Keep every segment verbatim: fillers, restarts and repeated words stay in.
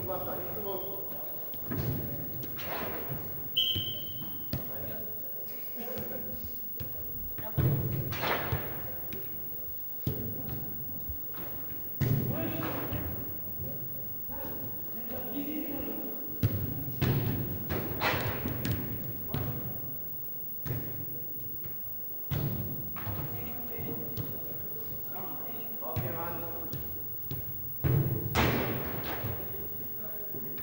Okay, Mann.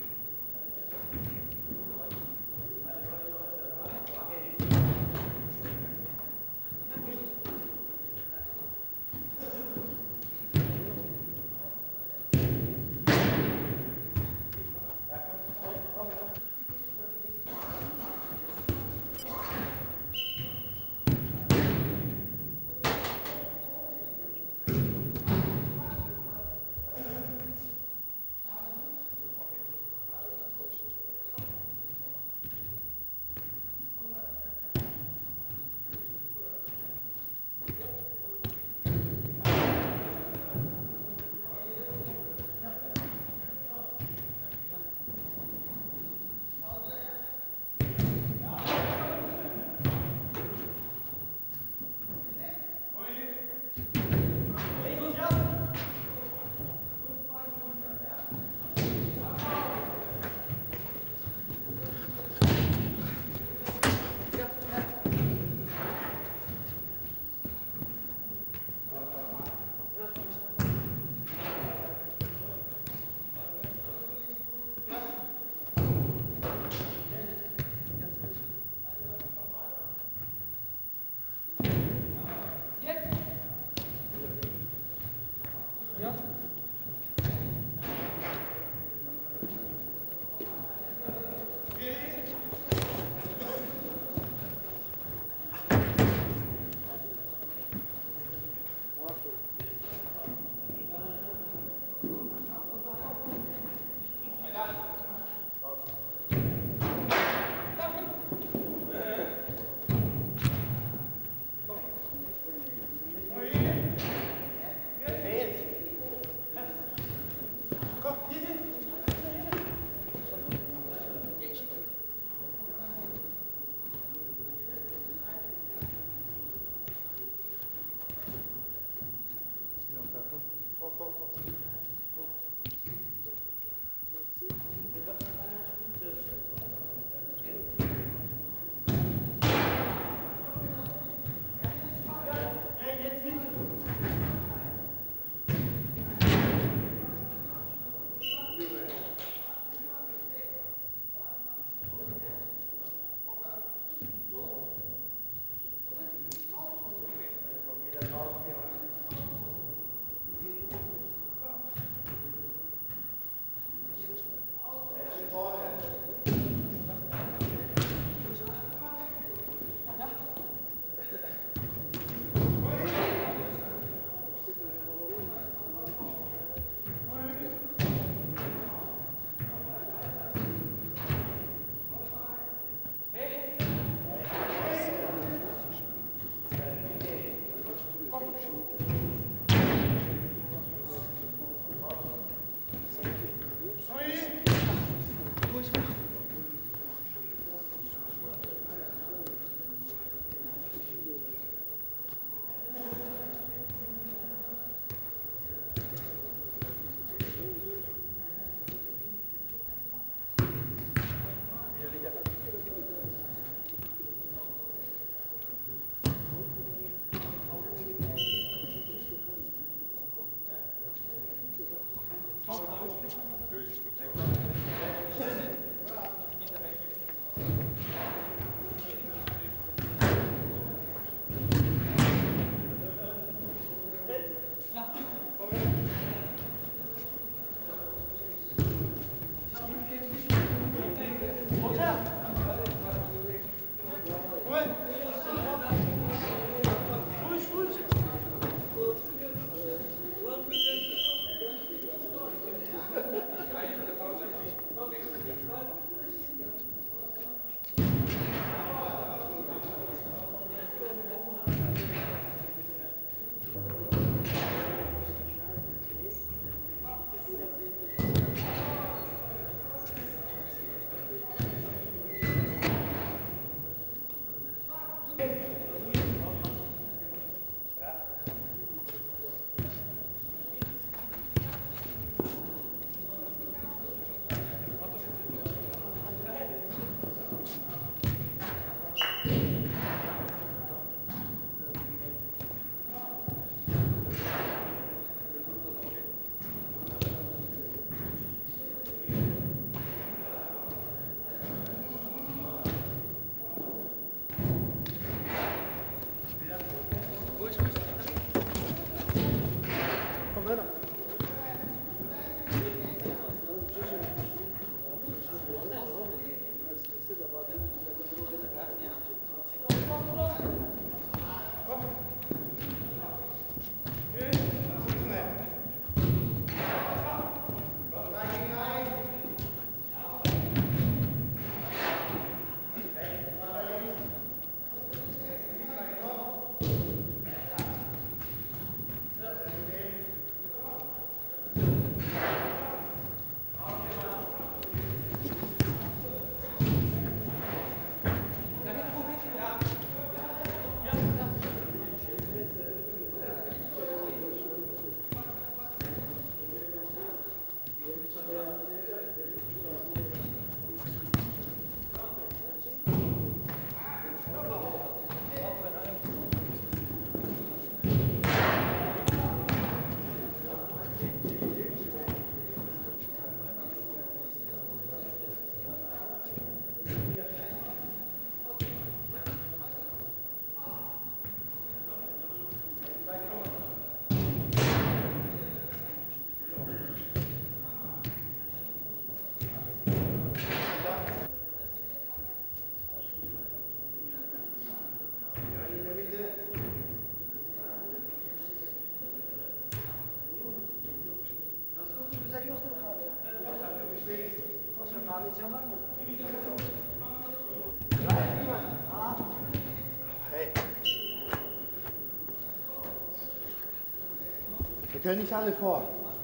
Wir können nicht alle vor.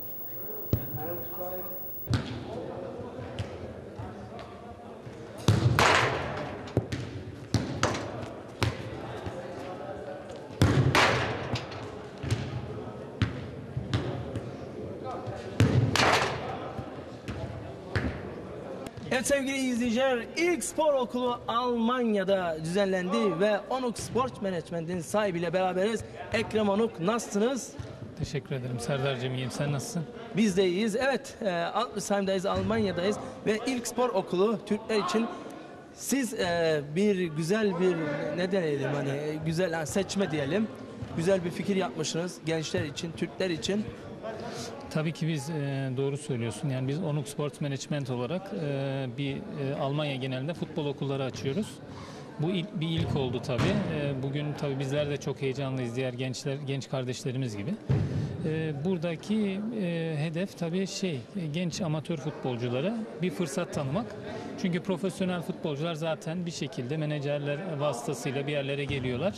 Evet sevgili izleyiciler, ilk spor okulu Almanya'da düzenlendi ve Onuk Sport Management'in sahibiyle beraberiz. Ekrem Onuk, nasılsınız? Teşekkür ederim Serdar'cığım, iyiyim. Sen nasılsın? Biz de iyiyiz. Evet, e, Alpsheim'dayız, Almanya'dayız ve ilk spor okulu Türkler için. Siz e, bir güzel bir, ne diyelim, hani güzel yani seçme diyelim. Güzel bir fikir yapmışsınız gençler için, Türkler için. Tabii ki biz, e, doğru söylüyorsun. Yani biz Onuk Sport Management olarak e, bir e, Almanya genelinde futbol okulları açıyoruz. Bu ilk, bir ilk oldu tabii. E, bugün tabii bizler de çok heyecanlıyız, diğer gençler, genç kardeşlerimiz gibi. E, buradaki e, hedef tabii şey, genç amatör futbolculara bir fırsat tanımak. Çünkü profesyonel futbolcular zaten bir şekilde menajerler vasıtasıyla bir yerlere geliyorlar.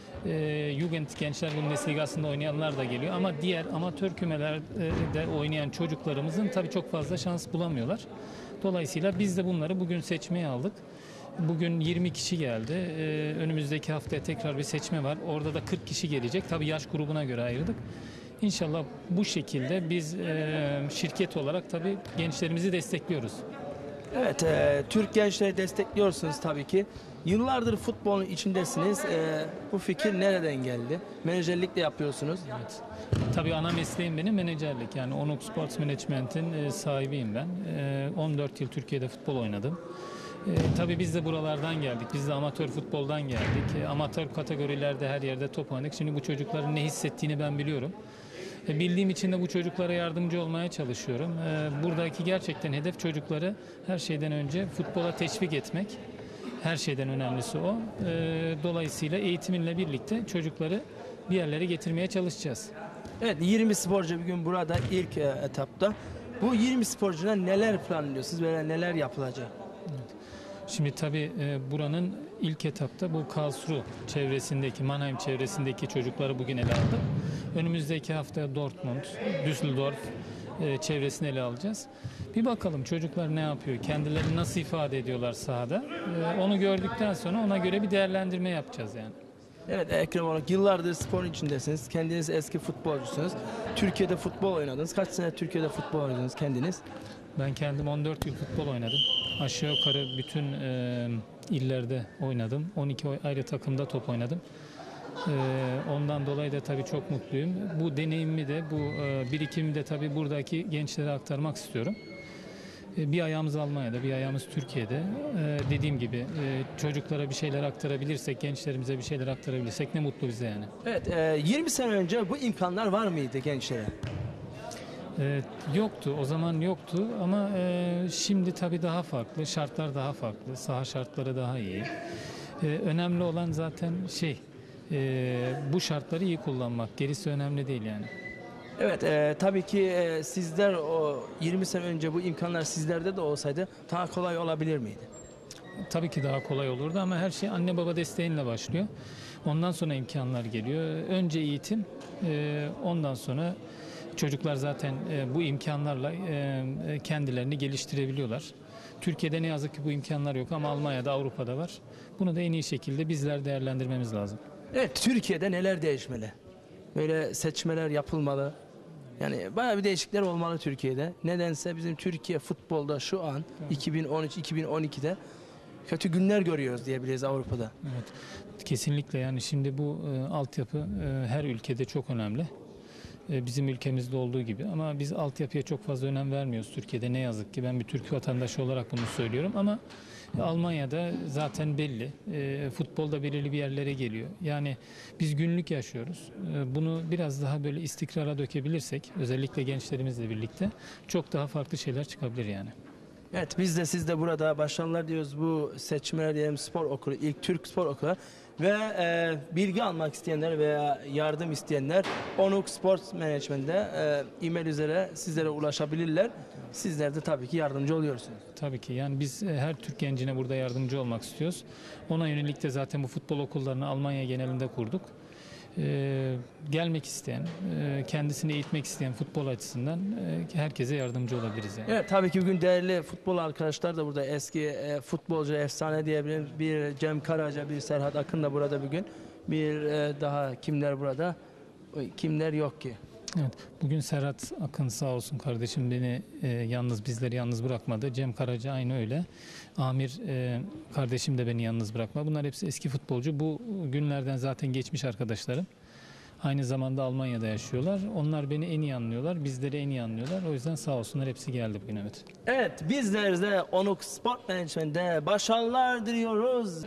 E, Jugend Gençler Bundesliga'sında oynayanlar da geliyor ama diğer amatör kümelerde oynayan çocuklarımızın tabii çok fazla şans bulamıyorlar. Dolayısıyla biz de bunları bugün seçmeye aldık. Bugün yirmi kişi geldi. E, önümüzdeki haftaya tekrar bir seçme var. Orada da kırk kişi gelecek. Tabii yaş grubuna göre ayırdık. İnşallah bu şekilde biz e, şirket olarak tabii gençlerimizi destekliyoruz. Evet, e, Türk gençleri destekliyorsunuz tabii ki. Yıllardır futbolun içindesiniz. E, bu fikir nereden geldi? Menajerlik de yapıyorsunuz. Evet. Tabii ana mesleğim benim menajerlik. Yani Onuk Sports Management'in e, sahibiyim ben. E, on dört yıl Türkiye'de futbol oynadım. E, tabii biz de buralardan geldik. Biz de amatör futboldan geldik. E, amatör kategorilerde her yerde top oynadık. Şimdi bu çocukların ne hissettiğini ben biliyorum. E, bildiğim için de bu çocuklara yardımcı olmaya çalışıyorum. E, buradaki gerçekten hedef çocukları her şeyden önce futbola teşvik etmek. Her şeyden önemlisi o. E, dolayısıyla eğitiminle birlikte çocukları bir yerlere getirmeye çalışacağız. Evet, yirmi sporcu bugün burada ilk e, etapta. Bu yirmi sporcuna neler planlıyorsunuz veya neler yapılacak? Evet. Şimdi tabii e, buranın ilk etapta bu Karlsruhe çevresindeki, Mannheim çevresindeki çocukları bugün ele aldık. Önümüzdeki hafta Dortmund, Düsseldorf e, çevresini ele alacağız. Bir bakalım çocuklar ne yapıyor, kendilerini nasıl ifade ediyorlar sahada. E, onu gördükten sonra ona göre bir değerlendirme yapacağız yani. Evet Ekrem olarak yıllardır sporun içindesiniz. Kendiniz eski futbolcusunuz. Türkiye'de futbol oynadınız. Kaç sene Türkiye'de futbol oynadınız kendiniz? Ben kendim on dört yıl futbol oynadım. Aşağı yukarı bütün e, illerde oynadım. on iki ayrı takımda top oynadım. E, ondan dolayı da tabii çok mutluyum. Bu deneyimimi de, bu e, birikimimi de tabii buradaki gençlere aktarmak istiyorum. E, bir ayağımız Almanya'da, bir ayağımız Türkiye'de. E, dediğim gibi e, çocuklara bir şeyler aktarabilirsek, gençlerimize bir şeyler aktarabilirsek ne mutlu bize yani. Evet, e, yirmi sene önce bu imkanlar var mıydı gençlere? Ee, yoktu, o zaman yoktu ama e, şimdi tabii daha farklı, şartlar daha farklı, saha şartları daha iyi. Ee, önemli olan zaten şey, e, bu şartları iyi kullanmak, gerisi önemli değil yani. Evet, e, tabii ki e, sizler o yirmi sene önce bu imkanlar sizlerde de olsaydı daha kolay olabilir miydi? Tabii ki daha kolay olurdu ama her şey anne baba desteğiyle başlıyor. Ondan sonra imkanlar geliyor. Önce eğitim, e, ondan sonra çocuklar zaten e, bu imkanlarla e, kendilerini geliştirebiliyorlar. Türkiye'de ne yazık ki bu imkanlar yok ama Almanya'da, Avrupa'da var. Bunu da en iyi şekilde bizler değerlendirmemiz lazım. Evet, Türkiye'de neler değişmeli? Böyle seçmeler yapılmalı. Yani bayağı bir değişiklikler olmalı Türkiye'de. Nedense bizim Türkiye futbolda şu an iki bin on üç iki bin on ikide kötü günler görüyoruz diyebiliriz Avrupa'da. Evet, kesinlikle yani şimdi bu e, altyapı e, her ülkede çok önemli. E, bizim ülkemizde olduğu gibi ama biz altyapıya çok fazla önem vermiyoruz Türkiye'de ne yazık ki. Ben bir Türk vatandaşı olarak bunu söylüyorum ama Almanya'da zaten belli. E, futbolda belirli bir yerlere geliyor. Yani biz günlük yaşıyoruz. E, bunu biraz daha böyle istikrara dökebilirsek, özellikle gençlerimizle birlikte çok daha farklı şeyler çıkabilir yani. Evet, biz de siz de burada başarılar diyoruz bu seçmeler diyelim, spor okulu, ilk Türk spor okulu ve e, bilgi almak isteyenler veya yardım isteyenler Onuk Sport Management'de e, e-mail üzere sizlere ulaşabilirler. Sizler de tabii ki yardımcı oluyorsunuz. Tabii ki yani biz e, her Türk gencine burada yardımcı olmak istiyoruz. Ona yönelik de zaten bu futbol okullarını Almanya genelinde kurduk. Ee, gelmek isteyen, e, kendisini eğitmek isteyen futbol açısından e, herkese yardımcı olabiliriz yani. Evet, tabii ki bugün değerli futbol arkadaşlar da burada, eski e, futbolcu efsane diyebilirim. Bir Cem Karaca, bir Serhat Akın da burada bugün. Bir e, daha kimler burada? Kimler yok ki? Evet, bugün Serhat Akın sağ olsun kardeşim beni e, yalnız bizleri yalnız bırakmadı. Cem Karaca aynı öyle. Amir e, kardeşim de beni yalnız bırakmadı. Bunlar hepsi eski futbolcu. Bu günlerden zaten geçmiş arkadaşlarım. Aynı zamanda Almanya'da yaşıyorlar. Onlar beni en iyi anlıyorlar. Bizleri en iyi anlıyorlar. O yüzden sağ olsunlar hepsi geldi bugün, evet. Evet, bizler de Onuk Sport Management'de başarılar diliyoruz.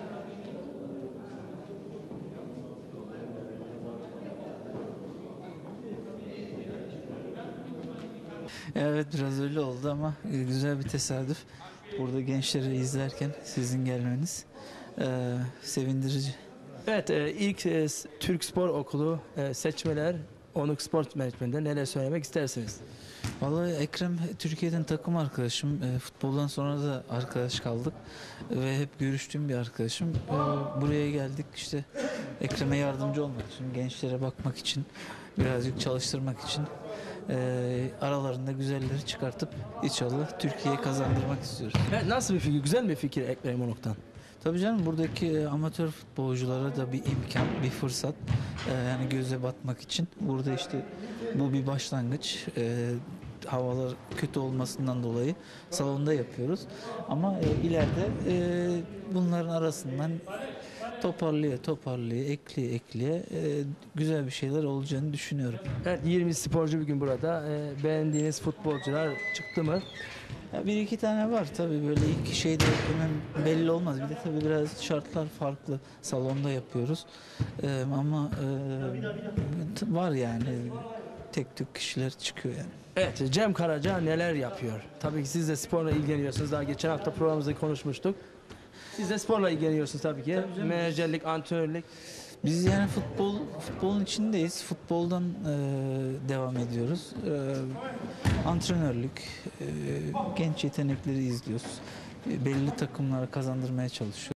Evet, biraz öyle oldu ama e, güzel bir tesadüf. Burada gençleri izlerken sizin gelmeniz e, sevindirici. Evet, e, ilk e, s- Türk Spor Okulu e, seçmeler Onuk Sport Management'de neler söylemek istersiniz? Vallahi Ekrem Türkiye'den takım arkadaşım. E, futboldan sonra da arkadaş kaldık ve hep görüştüğüm bir arkadaşım. E, buraya geldik işte Ekrem'e yardımcı olmak için, gençlere bakmak için, birazcık çalıştırmak için. E, aralarında güzelleri çıkartıp inşallah Türkiye'ye kazandırmak istiyoruz. Evet, nasıl bir fikir? Güzel bir fikir Ekrem Onuk'tan. Tabii canım, buradaki e, amatör futbolculara da bir imkan, bir fırsat, e, yani göze batmak için. Burada işte bu bir başlangıç. E, havalar kötü olmasından dolayı salonda yapıyoruz. Ama e, ileride e, bunların arasından toparlaya toparlaya, ekleye ekleye e, güzel bir şeyler olacağını düşünüyorum. Evet, yirmi sporcu bugün burada. E, beğendiğiniz futbolcular çıktı mı? Ya bir iki tane var tabii, böyle ilk şeyde hemen belli olmaz. Bir de tabii biraz şartlar farklı. Salonda yapıyoruz. Ee, ama e, var yani, tek tük kişiler çıkıyor yani. Evet, Cem Karaca neler yapıyor? Tabii ki siz de sporla ilgileniyorsunuz. Daha geçen hafta programımızda konuşmuştuk. Siz de sporla ilgileniyorsunuz tabii ki. Menajerlik, antrenörlük. Biz yani futbol futbolun içindeyiz. Futboldan e, devam ediyoruz. E, antrenörlük, e, genç yetenekleri izliyoruz. E, belli takımlara kazandırmaya çalışıyoruz.